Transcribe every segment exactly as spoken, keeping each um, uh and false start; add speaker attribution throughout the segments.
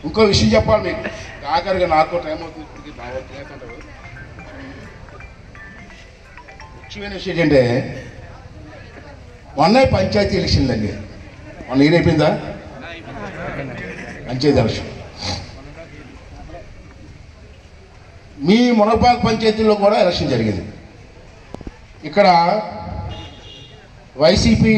Speaker 1: ఇంకో విషయం చెప్పాలి మీకు, ఆఖరిగా నాకు టైం అవుతుంది, ఇప్పటికి బాగా చేస్తుంటారు. ముఖ్యమైన విషయం ఏంటంటే మొన్న పంచాయతీ ఎలక్షన్లు అండి. మొన్న ఏం అయిపోయిందా పంచాయతీ ఎలక్షన్. మీ మునగపాక పంచాయతీలో కూడా ఎలక్షన్ జరిగింది. ఇక్కడ వైసీపీ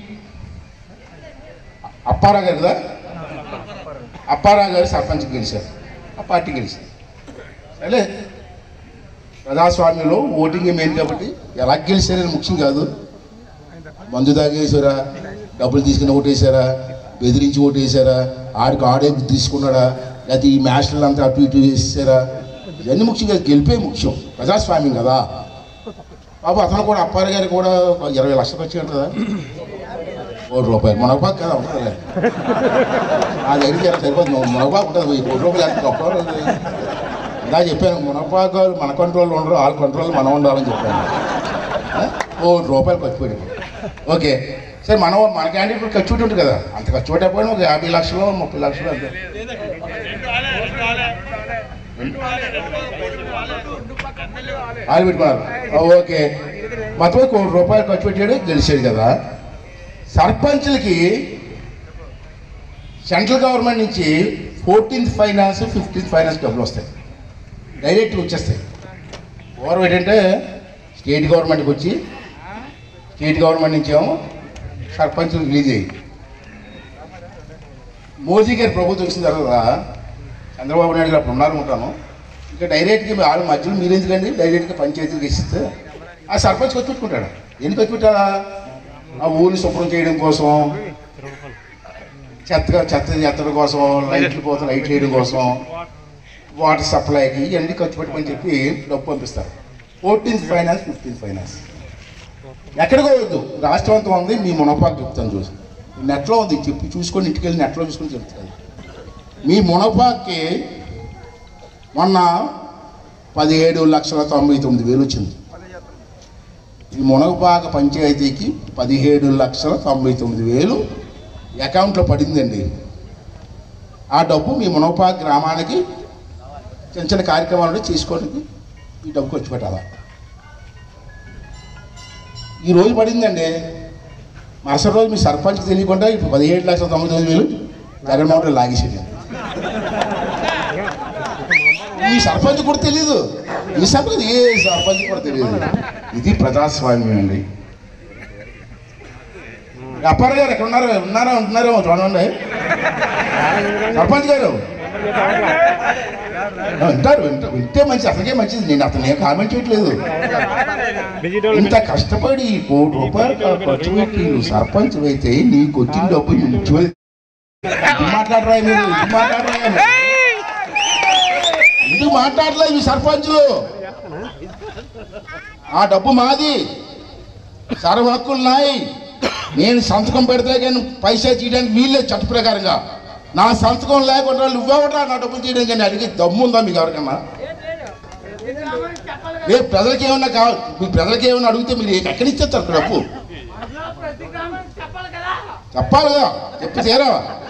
Speaker 1: అప్పారా గారు కదా, అప్పారా గారు సర్పంచ్ గెలిచారు, ఆ పార్టీ గెలిచారు. సరే, ప్రజాస్వామ్యంలో ఓటింగ్ మెయిన్ కాబట్టి ఎలా గెలిచారని ముఖ్యం కాదు. మందు తాగేసారా, డబ్బులు తీసుకుని ఓటేసారా, బెదిరించి ఓటేసారా, ఆడికి ఆడే తీసుకున్నాడా, లేకపోతే ఈ మ్యాచ్లు అంతా అటు ఇటు వేసారా, ఇవన్నీ ముఖ్యం కాదు. గెలిపే ముఖ్యం, ప్రజాస్వామ్యం కదా. బాబు అతను కూడా అప్పార గారు కూడా ఇరవై లక్షలు వచ్చాడు కదా, కోటి రూపాయలు. మునగపాకు కదా ఉంటుంది, నా దగ్గర సరిపోతుంది. మునగపాకు ఉంటుంది, కోటి రూపాయలు గొప్ప ఇలా చెప్పాను. మునగపాకు మన కంట్రోల్లో ఉండరు, వాళ్ళ కంట్రోల్లో మనం ఉండాలని చెప్పాను. కోటి రూపాయలు ఖర్చు పెట్టి ఓకే సరే, మనం మన క్యాండిడేట్ ఖర్చు పెట్టి ఉంటుంది కదా, అంత ఖర్చు పెట్టకపోయినా ఒక యాభై లక్షలు ముప్పై లక్షలు అంతే. వాళ్ళు పెట్టుకున్నారు ఓకే, మొత్తం కోటి రూపాయలు ఖర్చు పెట్టాడు, గెలిచాడు కదా. సర్పంచ్లకి సెంట్రల్ గవర్నమెంట్ నుంచి ఫోర్టీన్త్ ఫైనాన్స్ ఫిఫ్టీన్త్ ఫైనాన్స్ డబ్బులు వస్తాయి, డైరెక్ట్గా వచ్చేస్తాయి. పూర్వం ఏంటంటే స్టేట్ గవర్నమెంట్కి వచ్చి స్టేట్ గవర్నమెంట్ నుంచి ఏమో సర్పంచ్లు రిలీజ్ అయ్యి, మోదీ గారి ప్రభుత్వం వచ్చిన తర్వాత చంద్రబాబు నాయుడు గారు అప్పుడు ఉన్నారు ఉంటాను, ఇంకా డైరెక్ట్గా వాళ్ళ మధ్యలో మీరు ఎందుకండి డైరెక్ట్గా పంచాయతీలకు ఇస్తే ఆ సర్పంచ్ ఖర్చు పెట్టుకుంటాడు. ఎందుకు ఖర్చు పెట్టాలా? ఆ ఊరిని శుభ్రం చేయడం కోసం, చెత్తగా చెత్త ఎత్తడం కోసం, లైట్లు కోసం లైట్లు వేయడం కోసం, వాటర్ సప్లైకి ఇవన్నీ ఖర్చు పెట్టమని చెప్పి డబ్బు పంపిస్తారు. ఫోర్టీన్త్ ఫైనాన్స్ ఫిఫ్టీన్త్ ఫైనాన్స్ ఎక్కడికో వద్దు, రాష్ట్రం అంతా ఉంది. మీ మునగపాకు చెప్తాను చూసి, నెట్లో ఉంది, చెప్పి చూసుకొని ఇంటికి వెళ్ళి నెట్లో చూసుకొని చెప్తాను. మీ మునగపాకుకి మొన్న పదిహేడు లక్షల తొంభై తొమ్మిది వేలు వచ్చింది. ఈ మునగపాక పంచాయతీకి పదిహేడు లక్షల తొంభై తొమ్మిది వేలు అకౌంట్లో పడిందండి. ఆ డబ్బు మీ మునగపాక గ్రామానికి చిన్న చిన్న కార్యక్రమాలు చేసుకోవడానికి ఈ డబ్బు ఖర్చు పెట్టాలా. ఈ రోజు పడిందండి, మరుసటి రోజు మీ సర్పంచ్ తెలియకుండా ఇప్పుడు పదిహేడు లక్షల తొంభై తొమ్మిది వేలు జగన్మోహన్ లాగేసేది. ఈ సర్పంచ్ కూడా తెలియదు, ఈ సర్పంచ్ ఏ సర్పంచ్ కూడా తెలియదు. ఇది ప్రజాస్వామ్యం అండి. అప్పారు గారు ఎక్కడ ఉన్నారు? ఉన్నారా ఉంటున్నారేమో చూడండి. సర్పంచ్ గారు వింటారు, వింటారు, వింటే మంచి, అసలుకే మంచిది. నేను అతను ఏం కామెంట్ చేయట్లేదు. ఇంత కష్టపడి కోటి రూపాయలు ఖర్చు పెట్టి సర్పంచ్ అయితే నీకు వచ్చిన డబ్బు మ్యూచువల్ మాట్లాడరా మీరు, ఇది మాట్లాడరా ఎందుకు మాట్లాడలేదు ఈ సర్పంచులు? ఆ డబ్బు మాది, సర్వ హక్కులు నాయి. నేను సంతకం పెడితే కానీ పైసా తీయడానికి వీల్లేదు చట్ట ప్రకారంగా. నా సంతకం లేకుండా నువ్వెవరా నా డబ్బులు తీయడం కానీ అడిగి దమ్ముందా మీకు ఎవరికన్నా? రేపు ప్రజలకి ఏమన్నా కావాలి, మీ ప్రజలకి ఏమన్నా అడిగితే మీరు ఎక్కడి ఇచ్చేస్తారు డబ్బు? చెప్పాలి కదా, చెప్పి తీరా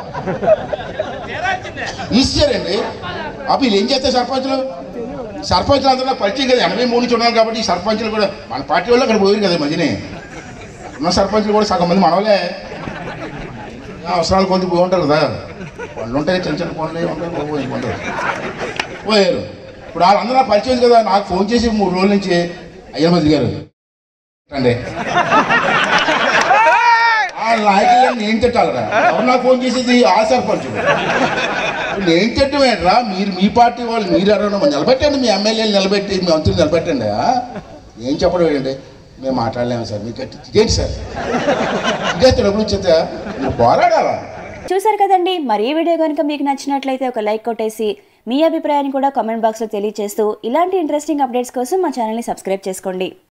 Speaker 1: ఇచ్చారండి. అప్పుడు వీళ్ళు ఏం చేస్తారు సర్పంచులు? సర్పంచులు అందరూ పరిచయం కదా, ఎనభై మూడు నుంచి ఉన్నారు కాబట్టి సర్పంచులు కూడా మన పార్టీ వాళ్ళు అక్కడ పోయారు కదా. మధ్యనే ఉన్న సర్పంచులు కూడా సగం మంది మనవలే, అవసరాలు కొంత పోయి ఉంటారు కదా, పనులు ఉంటాయి, చిన్న చిన్న పనులు ఉంటాయి, ఉంటారు పోయారు. ఇప్పుడు వాళ్ళందరూ నాకు పరిచయం కదా, నాకు ఫోన్ చేసి మూడు రోజుల నుంచి అయ్యన్న పత్రుడు గారు అండి ఆ నాయకులను నేను తిట్టాలరా? ఎవరు నాకు ఫోన్ చేసేది? ఆ సర్పంచులు. నేను తిట్టమేట్రా? మీరు మీ పార్టీ వాళ్ళు మీరు అడగడం నిలబెట్టండి, మీ ఎమ్మెల్యేలు నిలబెట్టి మీ మంత్రులు నిలబెట్టండి. ఏం చెప్పడం ఏంటండి? మేము మాట్లాడలేము సార్, మీకు ఇదేంటి సార్ ఇదే డబ్బులు ఇచ్చేదా? మీరు పోరాడాలా?
Speaker 2: చూసారు కదండి. మరి ఈ వీడియో కనుక మీకు నచ్చినట్లయితే ఒక లైక్ కొట్టేసి మీ అభిప్రాయాన్ని కూడా కామెంట్ బాక్స్లో తెలియజేస్తూ ఇలాంటి ఇంట్రెస్టింగ్ అప్డేట్స్ కోసం మా ఛానల్ని సబ్స్క్రైబ్ చేసుకోండి.